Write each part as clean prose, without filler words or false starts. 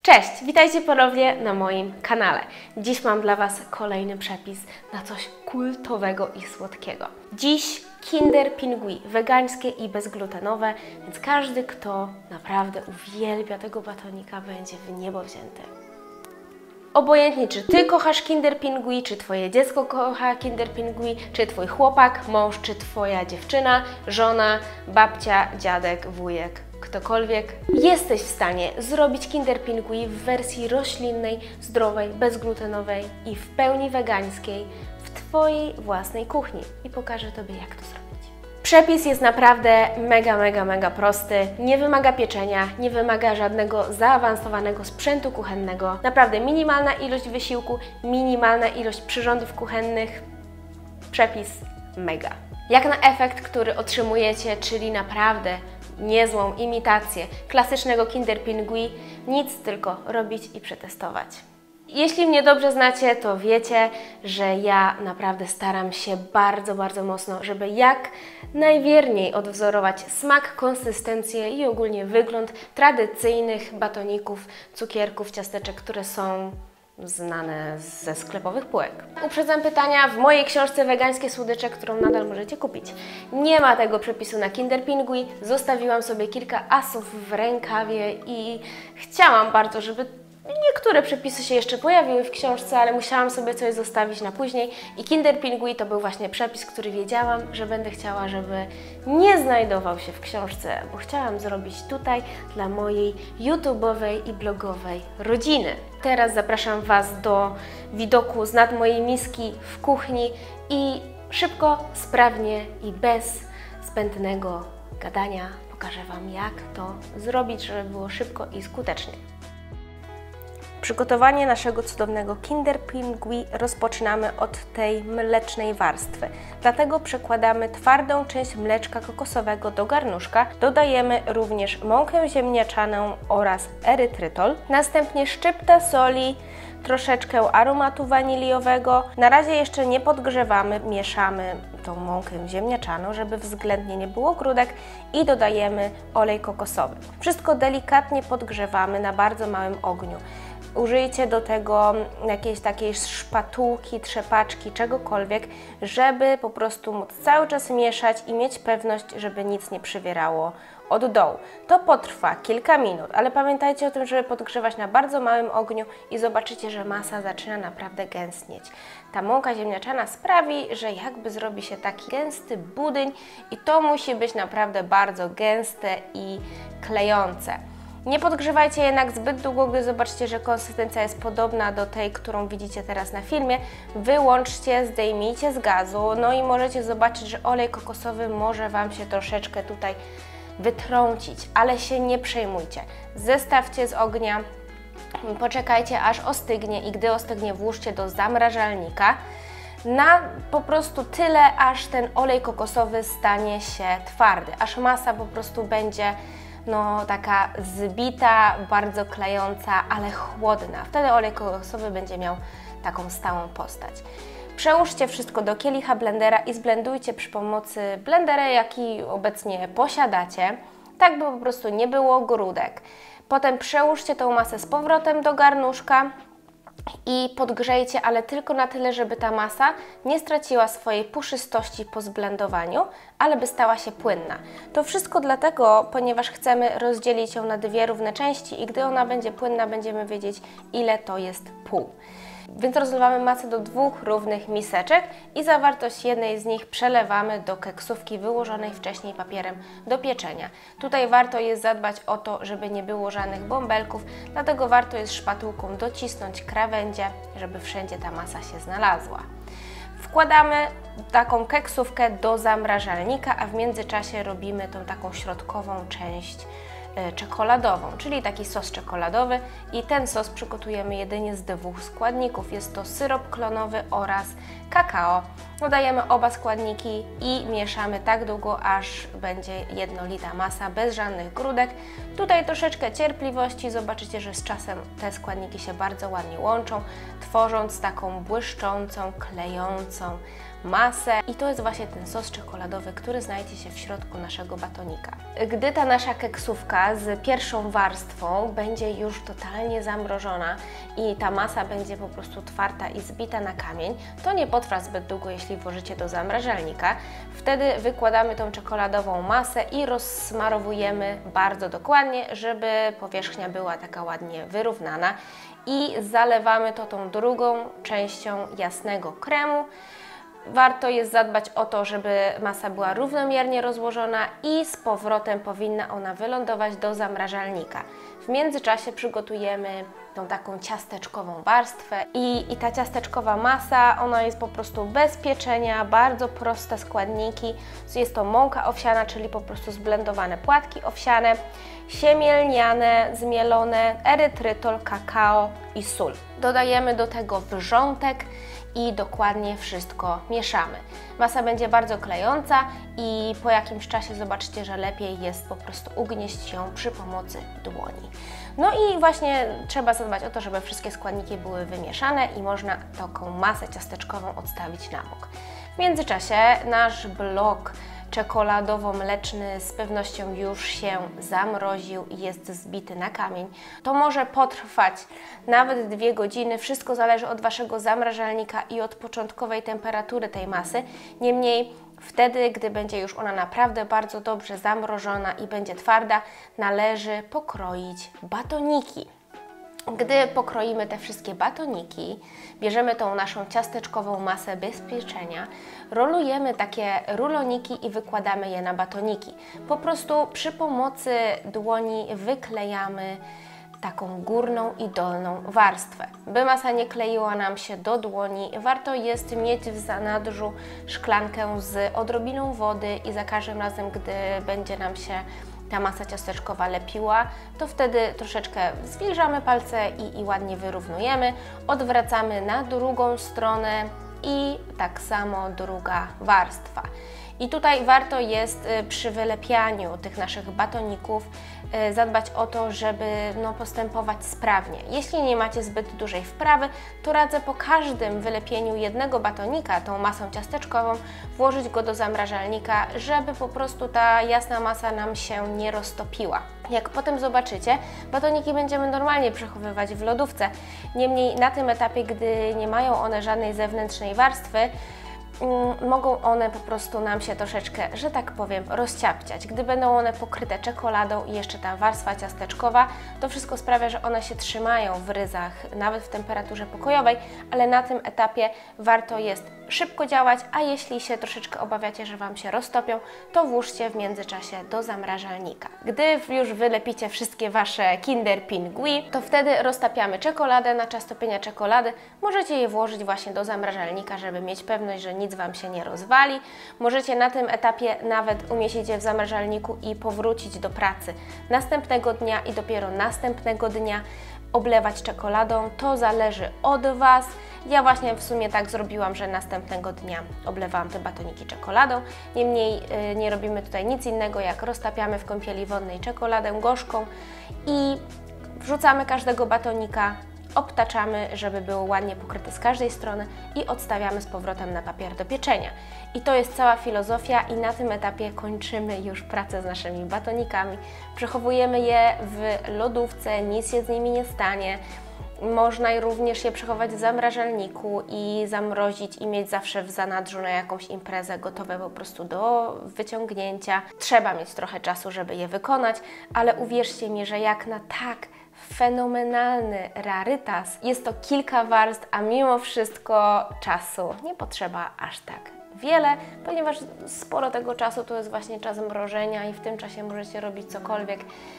Cześć, witajcie ponownie na moim kanale. Dziś mam dla Was kolejny przepis na coś kultowego i słodkiego. Dziś Kinder Pingui, wegańskie i bezglutenowe, więc każdy, kto naprawdę uwielbia tego batonika, będzie w niebo wzięty. Obojętnie, czy Ty kochasz Kinder Pingui, czy Twoje dziecko kocha Kinder Pingui, czy Twój chłopak, mąż, czy Twoja dziewczyna, żona, babcia, dziadek, wujek, ktokolwiek, jesteś w stanie zrobić Kinder Pingui w wersji roślinnej, zdrowej, bezglutenowej i w pełni wegańskiej w Twojej własnej kuchni. I pokażę Tobie, jak to zrobić. Przepis jest naprawdę mega prosty, nie wymaga pieczenia, nie wymaga żadnego zaawansowanego sprzętu kuchennego. Naprawdę minimalna ilość wysiłku, minimalna ilość przyrządów kuchennych. Przepis mega. Jak na efekt, który otrzymujecie, czyli naprawdę niezłą imitację klasycznego Kinder Pingui, nic, tylko robić i przetestować. Jeśli mnie dobrze znacie, to wiecie, że ja naprawdę staram się bardzo mocno, żeby jak najwierniej odwzorować smak, konsystencję i ogólnie wygląd tradycyjnych batoników, cukierków, ciasteczek, które są znane ze sklepowych półek. Uprzedzam pytania, w mojej książce Wegańskie słodycze, którą nadal możecie kupić, nie ma tego przepisu na Kinder Pingui. Zostawiłam sobie kilka asów w rękawie i chciałam bardzo, żeby niektóre przepisy się jeszcze pojawiły w książce, ale musiałam sobie coś zostawić na później i Kinder Pingui to był właśnie przepis, który wiedziałam, że będę chciała, żeby nie znajdował się w książce, bo chciałam zrobić tutaj dla mojej YouTube'owej i blogowej rodziny. Teraz zapraszam Was do widoku z nad mojej miski w kuchni i szybko, sprawnie i bez zbędnego gadania pokażę Wam, jak to zrobić, żeby było szybko i skutecznie. Przygotowanie naszego cudownego Kinder Pingui rozpoczynamy od tej mlecznej warstwy. Dlatego przekładamy twardą część mleczka kokosowego do garnuszka. Dodajemy również mąkę ziemniaczaną oraz erytrytol. Następnie szczypta soli, troszeczkę aromatu waniliowego. Na razie jeszcze nie podgrzewamy, mieszamy tą mąkę ziemniaczaną, żeby względnie nie było grudek i dodajemy olej kokosowy. Wszystko delikatnie podgrzewamy na bardzo małym ogniu. Użyjcie do tego jakiejś takiej szpatułki, trzepaczki, czegokolwiek, żeby po prostu móc cały czas mieszać i mieć pewność, żeby nic nie przywierało od dołu. To potrwa kilka minut, ale pamiętajcie o tym, żeby podgrzewać na bardzo małym ogniu i zobaczycie, że masa zaczyna naprawdę gęstnieć. Ta mąka ziemniaczana sprawi, że jakby zrobi się taki gęsty budyń i to musi być naprawdę bardzo gęste i klejące. Nie podgrzewajcie jednak zbyt długo, gdy zobaczycie, że konsystencja jest podobna do tej, którą widzicie teraz na filmie. Wyłączcie, zdejmijcie z gazu, no i możecie zobaczyć, że olej kokosowy może Wam się troszeczkę tutaj wytrącić, ale się nie przejmujcie. Zestawcie z ognia, poczekajcie aż ostygnie i gdy ostygnie, włóżcie do zamrażalnika na po prostu tyle, aż ten olej kokosowy stanie się twardy, aż masa po prostu będzie taka zbita, bardzo klejąca, ale chłodna. Wtedy olej kokosowy będzie miał taką stałą postać. Przełóżcie wszystko do kielicha blendera i zblendujcie przy pomocy blendera, jaki obecnie posiadacie, tak by po prostu nie było grudek. Potem przełóżcie tą masę z powrotem do garnuszka i podgrzejcie, ale tylko na tyle, żeby ta masa nie straciła swojej puszystości po zblendowaniu, ale by stała się płynna. To wszystko dlatego, ponieważ chcemy rozdzielić ją na dwie równe części i gdy ona będzie płynna, będziemy wiedzieć, ile to jest pół. Więc rozlewamy masę do dwóch równych miseczek i zawartość jednej z nich przelewamy do keksówki wyłożonej wcześniej papierem do pieczenia. Tutaj warto jest zadbać o to, żeby nie było żadnych bąbelków, dlatego warto jest szpatułką docisnąć krawędzie, żeby wszędzie ta masa się znalazła. Wkładamy taką keksówkę do zamrażalnika, a w międzyczasie robimy tą taką środkową część czekoladową, czyli taki sos czekoladowy i ten sos przygotujemy jedynie z dwóch składników. Jest to syrop klonowy oraz kakao. Dodajemy oba składniki i mieszamy tak długo, aż będzie jednolita masa, bez żadnych grudek. Tutaj troszeczkę cierpliwości, zobaczycie, że z czasem te składniki się bardzo ładnie łączą, tworząc taką błyszczącą, klejącą masę i to jest właśnie ten sos czekoladowy, który znajdzie się w środku naszego batonika. Gdy ta nasza keksówka z pierwszą warstwą będzie już totalnie zamrożona i ta masa będzie po prostu twarda i zbita na kamień, to nie potrwa zbyt długo, jeśli włożycie do zamrażalnika. Wtedy wykładamy tą czekoladową masę i rozsmarowujemy bardzo dokładnie, żeby powierzchnia była taka ładnie wyrównana i zalewamy to tą drugą częścią jasnego kremu. Warto jest zadbać o to, żeby masa była równomiernie rozłożona i z powrotem powinna ona wylądować do zamrażalnika. W międzyczasie przygotujemy tą taką ciasteczkową warstwę i ta ciasteczkowa masa, ona jest po prostu bez pieczenia, bardzo proste składniki. Jest to mąka owsiana, czyli po prostu zblendowane płatki owsiane, siemię lniane, zmielone, erytrytol, kakao i sól. Dodajemy do tego wrzątek i dokładnie wszystko mieszamy. Masa będzie bardzo klejąca i po jakimś czasie zobaczycie, że lepiej jest po prostu ugnieść ją przy pomocy dłoni. No i właśnie trzeba zadbać o to, żeby wszystkie składniki były wymieszane i można taką masę ciasteczkową odstawić na bok. W międzyczasie nasz blok czekoladowo-mleczny z pewnością już się zamroził i jest zbity na kamień. To może potrwać nawet 2 godziny, wszystko zależy od Waszego zamrażalnika i od początkowej temperatury tej masy. Niemniej wtedy, gdy będzie już ona naprawdę bardzo dobrze zamrożona i będzie twarda, należy pokroić batoniki. Gdy pokroimy te wszystkie batoniki, bierzemy tą naszą ciasteczkową masę bez pieczenia, rolujemy takie ruloniki i wykładamy je na batoniki. Po prostu przy pomocy dłoni wyklejamy taką górną i dolną warstwę. By masa nie kleiła nam się do dłoni, warto jest mieć w zanadrzu szklankę z odrobiną wody i za każdym razem, gdy będzie nam się ta masa ciasteczkowa lepiła, to wtedy troszeczkę zwilżamy palce i ładnie wyrównujemy, odwracamy na drugą stronę i tak samo druga warstwa. I tutaj warto jest przy wylepianiu tych naszych batoników zadbać o to, żeby postępować sprawnie. Jeśli nie macie zbyt dużej wprawy, to radzę po każdym wylepieniu jednego batonika tą masą ciasteczkową włożyć go do zamrażalnika, żeby po prostu ta jasna masa nam się nie roztopiła. Jak potem zobaczycie, batoniki będziemy normalnie przechowywać w lodówce. Niemniej na tym etapie, gdy nie mają one żadnej zewnętrznej warstwy, mogą one po prostu nam się troszeczkę, że tak powiem, rozciapciać. Gdy będą one pokryte czekoladą i jeszcze ta warstwa ciasteczkowa, to wszystko sprawia, że one się trzymają w ryzach, nawet w temperaturze pokojowej, ale na tym etapie warto jest szybko działać, a jeśli się troszeczkę obawiacie, że Wam się roztopią, to włóżcie w międzyczasie do zamrażalnika. Gdy już wylepicie wszystkie Wasze Kinder Pingui, to wtedy roztapiamy czekoladę na czas topienia czekolady. Możecie je włożyć właśnie do zamrażalnika, żeby mieć pewność, że nic Wam się nie rozwali. Możecie na tym etapie nawet umieścić je w zamrażalniku i powrócić do pracy następnego dnia i dopiero następnego dnia oblewać czekoladą. To zależy od Was. Ja właśnie w sumie tak zrobiłam, że następnego dnia oblewałam te batoniki czekoladą. Niemniej nie robimy tutaj nic innego, jak roztapiamy w kąpieli wodnej czekoladę gorzką i wrzucamy każdego batonika, obtaczamy, żeby było ładnie pokryte z każdej strony i odstawiamy z powrotem na papier do pieczenia. I to jest cała filozofia i na tym etapie kończymy już pracę z naszymi batonikami. Przechowujemy je w lodówce, nic się z nimi nie stanie. Można również je przechować w zamrażalniku i zamrozić i mieć zawsze w zanadrzu na jakąś imprezę gotowe po prostu do wyciągnięcia. Trzeba mieć trochę czasu, żeby je wykonać, ale uwierzcie mi, że jak na tak fenomenalny rarytas jest to kilka warstw, a mimo wszystko czasu nie potrzeba aż tak wiele, ponieważ sporo tego czasu to jest właśnie czas mrożenia i w tym czasie możecie robić cokolwiek.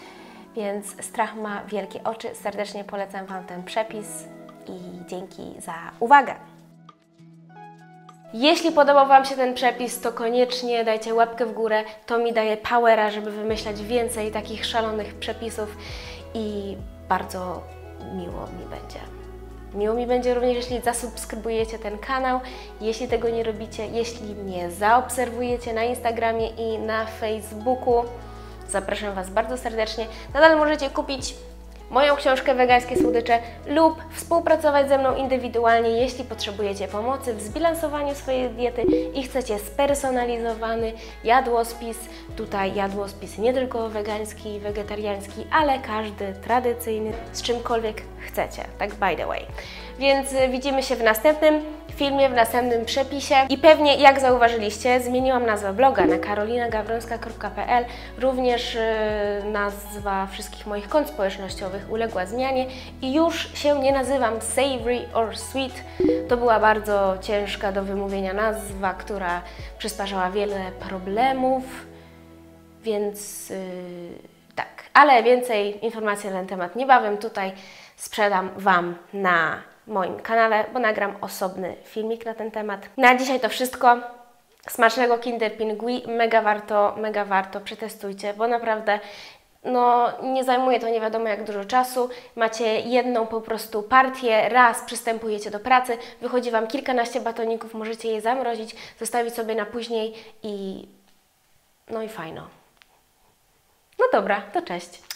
Więc strach ma wielkie oczy. Serdecznie polecam Wam ten przepis i dzięki za uwagę. Jeśli podobał Wam się ten przepis, to koniecznie dajcie łapkę w górę. To mi daje powera, żeby wymyślać więcej takich szalonych przepisów i bardzo miło mi będzie. Miło mi będzie również, jeśli zasubskrybujecie ten kanał, jeśli tego nie robicie, jeśli mnie zaobserwujecie na Instagramie i na Facebooku. Zapraszam Was bardzo serdecznie. Nadal możecie kupić moją książkę Wegańskie Słodycze lub współpracować ze mną indywidualnie, jeśli potrzebujecie pomocy w zbilansowaniu swojej diety i chcecie spersonalizowany jadłospis. Tutaj jadłospis nie tylko wegański, wegetariański, ale każdy tradycyjny, z czymkolwiek chcecie, tak by the way. Więc widzimy się w następnym filmie, w następnym przepisie i pewnie, jak zauważyliście, zmieniłam nazwę bloga na karolinagawrońska.pl. Również nazwa wszystkich moich kont społecznościowych uległa zmianie i już się nie nazywam Savory or Sweet. To była bardzo ciężka do wymówienia nazwa, która przysparzała wiele problemów, więc tak. Ale więcej informacji na ten temat niebawem tutaj sprzedam Wam na moim kanale, bo nagram osobny filmik na ten temat. Na dzisiaj to wszystko. Smacznego Kinder Pingui, mega warto, przetestujcie, bo naprawdę nie zajmuje to nie wiadomo jak dużo czasu. Macie jedną po prostu partię, raz przystępujecie do pracy, wychodzi Wam kilkanaście batoników, możecie je zamrozić, zostawić sobie na później i fajno. No dobra, to cześć.